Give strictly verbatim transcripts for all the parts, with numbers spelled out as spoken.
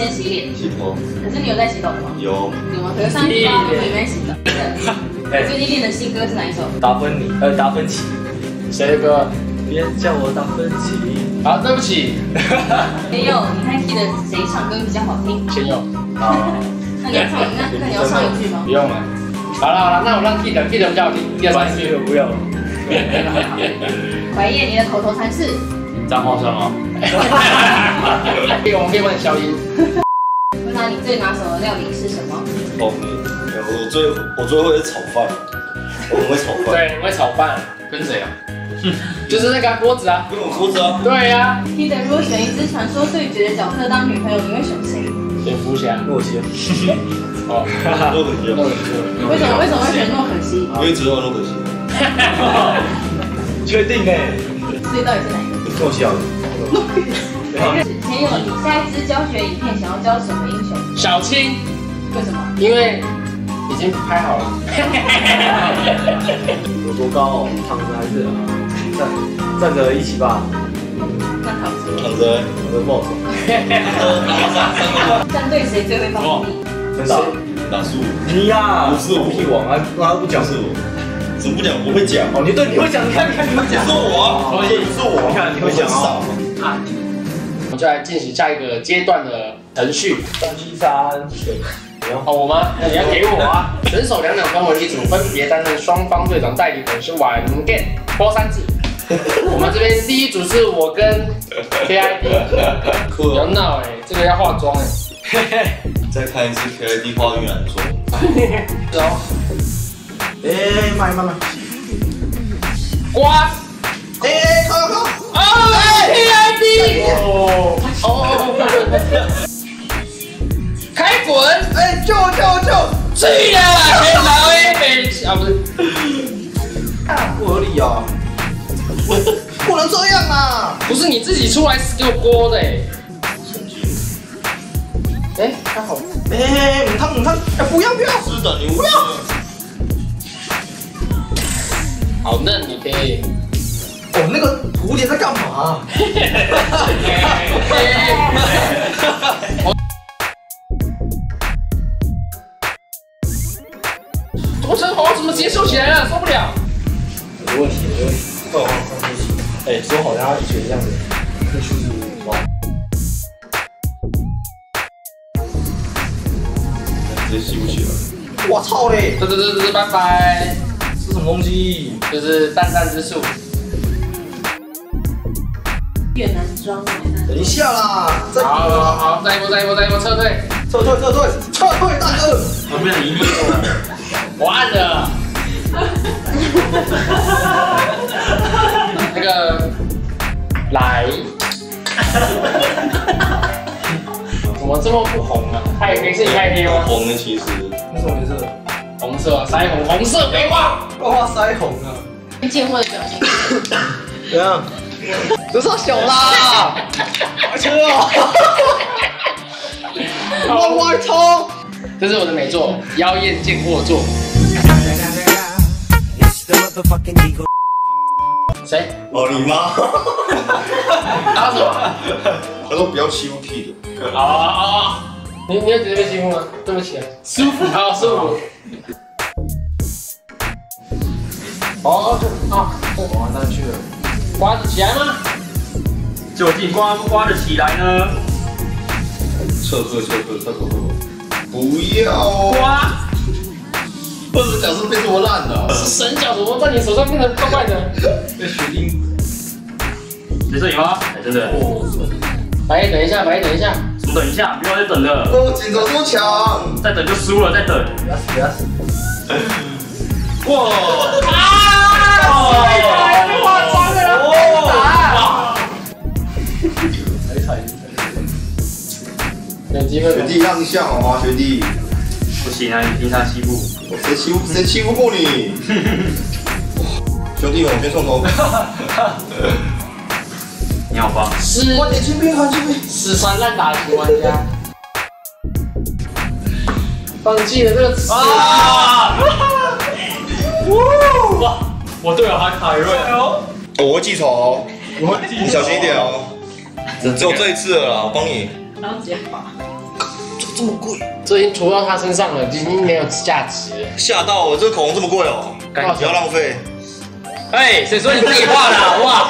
先洗脸。 洗头。 可是你有在洗澡吗？ 有。 有吗？可是上一次发你没洗澡。你最近练的新歌是哪一首？ 达芬妮，呃，达芬奇。谁的歌？别叫我达芬奇。好，对不起。 没有，你看 Kid 谁唱歌比较好听？ 先有。 好。那你要唱，那那你要唱一句吗？ 不用了。好了好了，那我让 Kid Kid 比较好听。第二句不用。 白夜，你的口头禅是？ 脏话算吗？可以，我们可以问消音。 问他你最拿手的料理是什么？ 泡面。我最我最会是炒饭，我很会炒饭。 对，我会炒饭。跟谁啊？就是那个锅子啊。 跟我锅子啊。 对呀。 Kid 如果选一只传说对决的角色当女朋友，你会选谁？ 蝙蝠侠。洛基。哦， 诺可西。 诺可西。 为什么为什么会选诺可西？ 因为只有诺可西。 确定哎。 所以到底是哪一个？ 诺西亚。 前友，你下一支教学影片想要教什么英雄？ 小青。 为什么？ 因为已经拍好了。有多高哦？躺着还是站？站着一起吧。 那躺着。 躺着。 我的 boss。 战队谁最会放屁？ 真的？ 哪是我？ 你呀。 不是我。 屁王啊！他不讲是我。怎么不讲？我会讲。 哦，你对，你会讲，你看，你看，你会讲。 是我啊。所以是我。 你看，你会讲啊。我们就来进行下一个阶段的程序。三七三。好，我吗？那你要给我啊！人手两两分为一组，分别担任双方队长，带领粉丝玩 game 播三次。我们这边第一组是我跟 K I D， 不要闹哎，这个要化妆哎。 再看一次 K I D 化晕染妆。 是哦。 哎，慢慢慢。 刮。 哎，靠靠靠！ 哦 ，K I D。哦哦。开滚！ 哎，救救救！ 去呀！别老 A 北啊，不是， 不合理啊！不能这样啊！ 不是你自己出来给我锅的哎。哎，还好。 哎，母汤母汤！哎，不要不要！ 是的，你不要。 好嫩，你可以。 哦，那个蝴蝶在干嘛？ 我这好怎么直接收起来了？受不了！ 有问题，有问题。快往上面洗。哎，说好像要以前一样的，可以去哇。 直接洗不起来。 我操嘞！ 对对对对，拜拜。 是什么东西？ 就是淡淡之术。 越南妆。 等一下啦！再好好好，再一波再一波再一波，撤退。 撤退撤退撤退，大哥！ 旁边的一定我按了。那个来，怎么这么不红啊？太黑是你太黑吗？ 红的其实。 那什么颜色？ 红色，腮红，红色废话。 我画腮红啊！ 贱货的表情。 怎样？多少小啦？快车哦！往外冲！ 这是我的美作，妖艳贱货作。谁？ 哦，你妈。 他说什么？ 他说不要欺负 Kid。 啊啊！你你有直接被欺负吗？对不起，舒服，好舒服。哦啊！ 我完蛋去了。 刮得起来吗？ 究竟刮不刮得起来呢？ 撤退撤退撤退！不要刮！ 我的角色变这么烂了， 是神角怎么在你手上变得怪怪的？ 被血钉。 谁说你吗？哎，真的。 白夜等一下，白夜等一下。 什么等一下？不要再等了。 哦，警察这么强， 再等就输了，再等。 不要死不要死！ 哇！ 啊！被化妆的人被打。 还踩一踩。 有机会。 学弟让下好吗？学弟。 不行啊，你凭啥欺负？ 谁欺负谁欺负过你？兄弟们，我先送头。 你好棒！ 是快点去边，快去边！ 死缠烂打的型玩家，放弃了这个词啊！哇！我队友还凯瑞哦。 我会记仇哦， 我会记， 你小心一点哦。只有这一次了啦，我帮你。 然后解法。 这么贵？ 这已经涂到他身上了，已经没有价值了。 吓到我，这个口红这么贵哦，不要浪费。 哎，谁说你自己画的？好不好？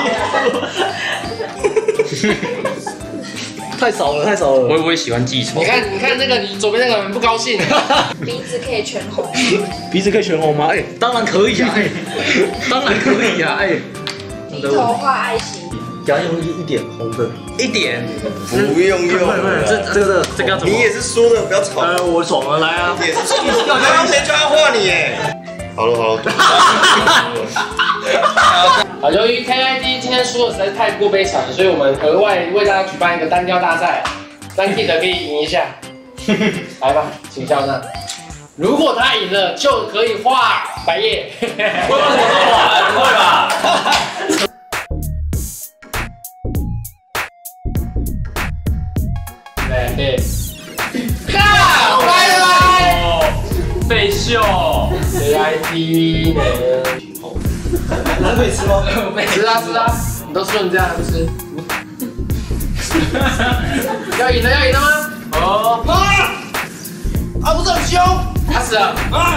太少了，太少了。 我我也喜欢记仇。 你看，你看那个，你左边那个人不高兴。 鼻子可以全红。 鼻子可以全红吗？哎，当然可以啊，哎，当然可以啊，哎。 低头画爱心。 给他用一点红的， 一点， 不用用， 这这个这个要怎么？ 你也是输的，不要吵。 呃，我爽了，来啊！ 你也是输的，刚刚谁叫他画你？哎，好了好了。 好，由于 K I D 今天输的实在是太过悲惨了，所以我们额外为大家举办一个单挑大赛，三 Kid 可以赢一下。来吧，请教那。如果他赢了，就可以画百叶。 会不会画？不会吧？ 对，看，拜拜。 被秀 K I D 呢？ 那可以吃吗？ 吃啊吃啊，你都说成这样还不吃？要赢了要赢了吗？哦。啊！啊不是很凶，他死了。啊！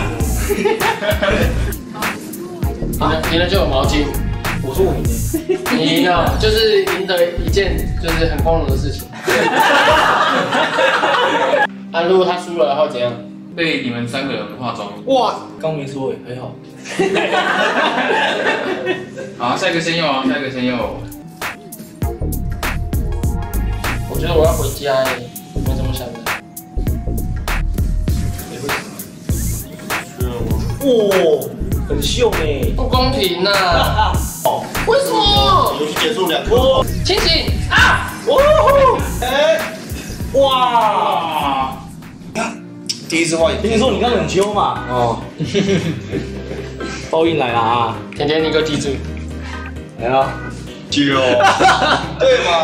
赢了赢了就有毛巾。 我说我赢了。 你赢了，就是赢得一件就是很光荣的事情。啊，如果他输了，会怎样？ 被你们三个人化妆。 哇， 刚没说哎，还好。 好，下一个先用啊，下一个先用。 我觉得我要回家哎，你们怎么想的？ 哇，很秀哎。 不公平呐！哦，为什么？ 游戏结束两颗。 清醒啊！哦， 哎， 哇！ 第一次画， 听说你刚很揪嘛？哦。报应来了啊！ 甜甜，你给我记住。 来啊！ 揪，对嘛？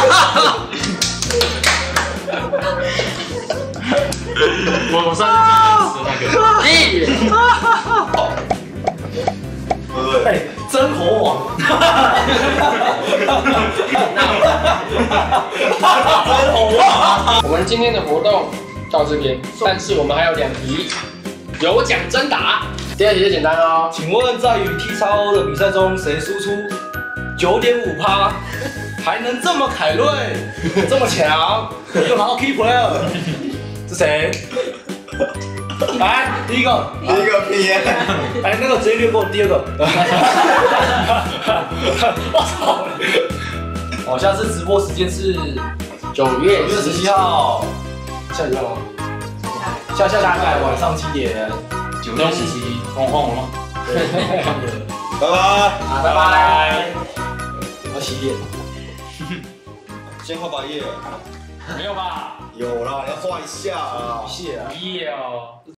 我我上次记得是那个。 一。 哎，真猴王！真猴王！ 我们今天的活动到这边，但是我们还有两题，有奖征答。第二题就简单哦。 请问在与 T X O 的比赛中，谁输出九点五趴，还能这么凯瑞，这么强，又拿到 Key Player？是谁？来，第一个， 第一个屁耶！ 哎，那个直接略过第二个。我操！好，下次直播时间是九月九月十七号，下礼拜吗？下下下礼拜晚上七点。 九月十七，换换我吗？ 拜拜， 好，拜拜。 我要洗脸。 先画百叶。 没有吧？ 有啦，要画一下啊。 谢啊。 有。